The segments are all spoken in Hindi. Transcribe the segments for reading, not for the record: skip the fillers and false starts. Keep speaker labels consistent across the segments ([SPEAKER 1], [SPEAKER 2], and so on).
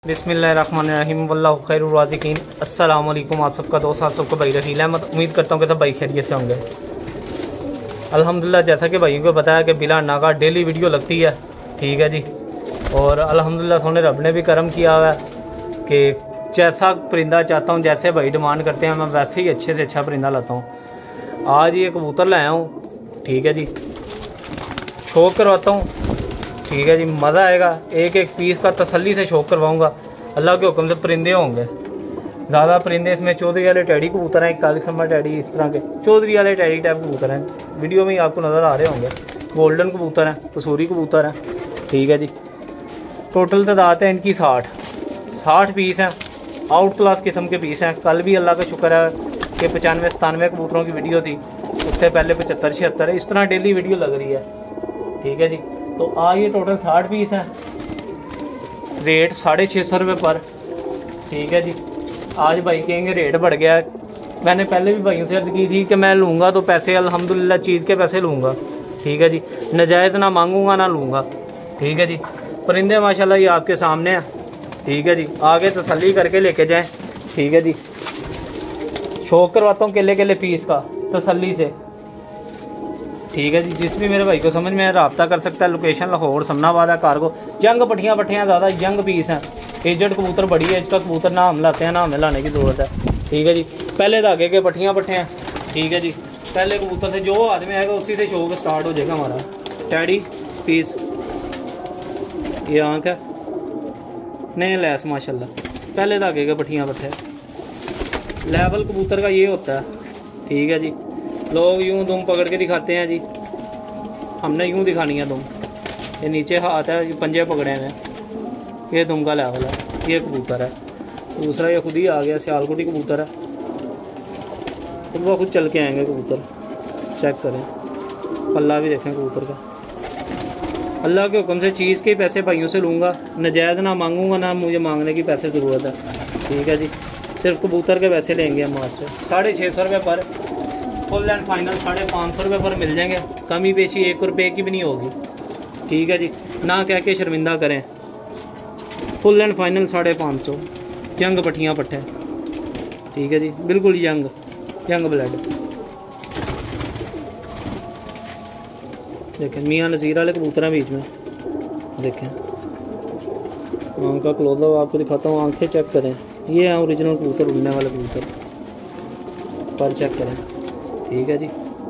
[SPEAKER 1] बिस्मिल्लाहिर्रहमानिर्रहीम वल्लाहु खैरुर राज़िकीन। अस्सलाम वालेकुम। आप सबका दोस्त, आप सबको भाई रहील अहमद। उम्मीद करता हूँ कि सब भाई खैरियत से होंगे। अल्हम्दुलिल्लाह, जैसा कि भाइयों को बताया कि बिला नागा डेली वीडियो लगती है, ठीक है जी। और अल्हम्दुलिल्लाह सोने रब ने भी करम किया हुआ है कि जैसा परिंदा चाहता हूँ, जैसे भाई डिमांड करते हैं, मैं वैसे ही अच्छे से अच्छा परिंदा लाता हूँ। आज ये कबूतर लाया हूँ, ठीक है जी। शौक करवाता हूँ, ठीक है जी। मज़ा आएगा। एक एक पीस का तसल्ली से शौक करवाऊँगा। अल्लाह के हुक्म से परिंदे होंगे। ज़्यादा परिंदे इसमें चौधरी वाले टैडी कबूतर हैं, काली खम्मा टैडी, इस तरह के चौधरी वाले टैडी टाइप कबूतर हैं। वीडियो में ही आपको नज़र आ रहे होंगे। गोल्डन कबूतर हैं, कसूरी कबूतर हैं, ठीक है जी। टोटल तादाद है इनकी 60 पीस हैं। आउट क्लास किस्म के पीस हैं। कल भी अल्लाह का शुक्र है कि 95-97 कबूतरों की वीडियो थी। उससे पहले 75-76 है। इस तरह डेली वीडियो लग रही है, ठीक है जी। तो आज ये टोटल 60 पीस हैं। रेट 650 रुपये पर, ठीक है जी। आज भाई कहेंगे रेट बढ़ गया है। मैंने पहले भी भाइयों से अर्ज़ की थी कि मैं लूँगा तो पैसे अल्हम्दुलिल्लाह चीज़ के पैसे लूँगा, ठीक है जी। नजायज़ ना मांगूँगा ना लूँगा, ठीक है जी। परिंदे माशाल्लाह ये आपके सामने हैं, ठीक है जी। आगे तसल्ली करके लेके जाएं, ठीक है जी। शौक करवाता हूँ केले केले पीस का तसल्ली से, ठीक है जी। जिस भी मेरे भाई को समझ में रब्ता कर सकता है। लोकेशन लाहौर समनाबाद है। कार्गो यंग पट्टियाँ ज़्यादा यंग पीस हैं। एजड कबूतर बड़ी है इसका कबूतर, ना हम लाते हैं ना हमें लाने की ज़रूरत है, ठीक है जी। पहले धागे के पट्टियाँ हैं, ठीक है जी। पहले कबूतर से जो हाथ में आएगा उसी से शौक स्टार्ट हो जाएगा हमारा। टैडी पीस, ये आँख है, नए लैस माशाल्लाह। पहले धागे के पट्टियाँ लेवल कबूतर का ये होता है, ठीक है जी। लोग यूँ दुम पकड़ के दिखाते हैं जी, हमने यूँ दिखानी है दुम। ये नीचे हाथ है, ये पंजे पकड़े हैं, ये दुम का लेवल है। ये कबूतर है। दूसरा ये खुद ही आ गया, सियालकोटी कबूतर है। खुद ब खुद चल के आएंगे कबूतर, चेक करें। पल्ला भी देखें कबूतर का। अल्लाह के हुक्म से चीज़ के पैसे भाइयों से लूँगा। नजायज़ ना मांगूँगा, ना मुझे मांगने की पैसे ज़रूरत है, ठीक है जी। सिर्फ कबूतर के पैसे लेंगे हम आपसे। 650 रुपये पर, फुल एंड फाइनल 550 रुपये पर मिल जाएंगे। कमी पेशी 1 रुपये की भी नहीं होगी, ठीक है जी। ना कह के शर्मिंदा करें। Full and final 550। यंग पट्टियाँ पट्टे, ठीक है जी। बिल्कुल यंग ब्लड। देखें मियाँ नज़ीर वाले कबूतर हैं बीच में, देखें। आँख का क्लोजअप आपको दिखाता हूँ, आँखें चेक करें। ये हैं ओरिजिनल कबूतर, उड़ने वाले कबूतर। पर चेक करें, ठीक है जी।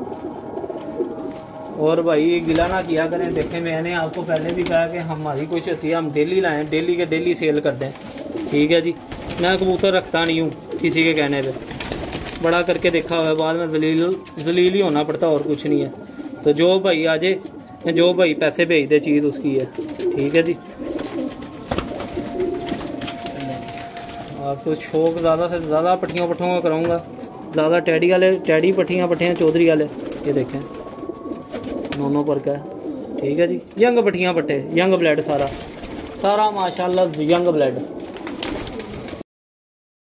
[SPEAKER 1] और भाई गिला ना किया करें। देखें मैंने आपको पहले भी कहा कि हमारी कोशिश होती है हम डेली लाएँ, डेली के डेली सेल कर दें, ठीक है जी। मैं कबूतर रखता नहीं हूँ किसी के कहने पे। बड़ा करके देखा हुआ है, बाद में जलील ही होना पड़ता, और कुछ नहीं है। तो जो भाई आ जाए, जो भाई पैसे भेज दे, चीज़ उसकी है, ठीक है जी। आपको शौक ज़्यादा से ज़्यादा पट्टियों का कराऊँगा। ज़्यादा टैडी पट्टियाँ चौधरी वाले, ये देखें दोनों पर का है, ठीक है जी। यंग पट्टियाँ पट्टे, यंग ब्लड, सारा माशाल्लाह यंग ब्लड।